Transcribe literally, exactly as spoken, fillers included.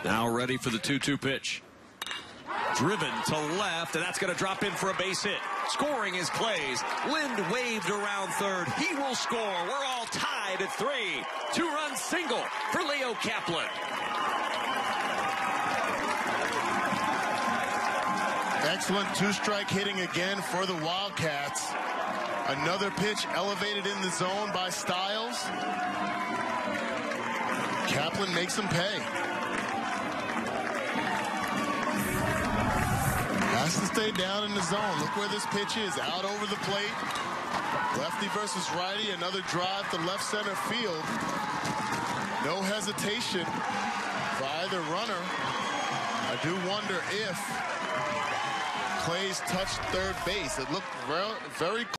Now ready for the two two pitch. Driven to left, and that's going to drop in for a base hit. Scoring is Clays. Lind waved around third. He will score. We're all tied at three. Two-run single for Leo Kaplan. Excellent two-strike hitting again for the Wildcats. Another pitch elevated in the zone by Styles. Kaplan makes him pay. Has to stay down in the zone. Look where this pitch is. Out over the plate. Lefty versus righty. Another drive to left center field. No hesitation for either runner. I do wonder if Clays touched third base. It looked very, very